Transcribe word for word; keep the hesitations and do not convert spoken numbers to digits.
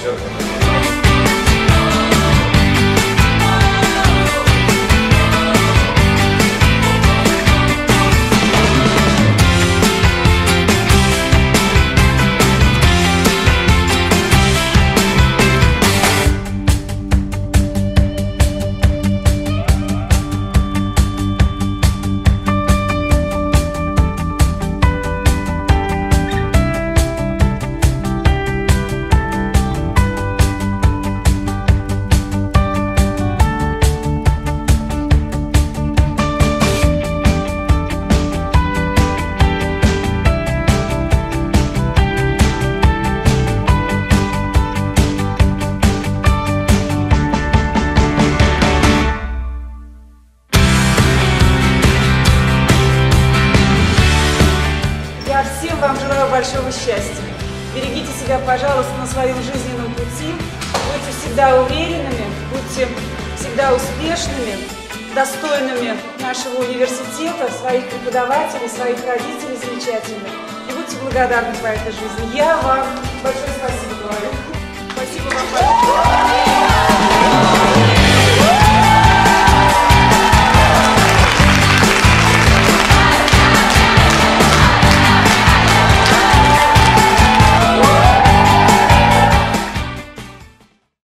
Все. Я всем вам желаю большого счастья. Берегите себя, пожалуйста, на своем жизненном пути. Будьте всегда уверенными, будьте всегда успешными, достойными нашего университета, своих преподавателей, своих родителей замечательных. И будьте благодарны по этой жизни. Я вам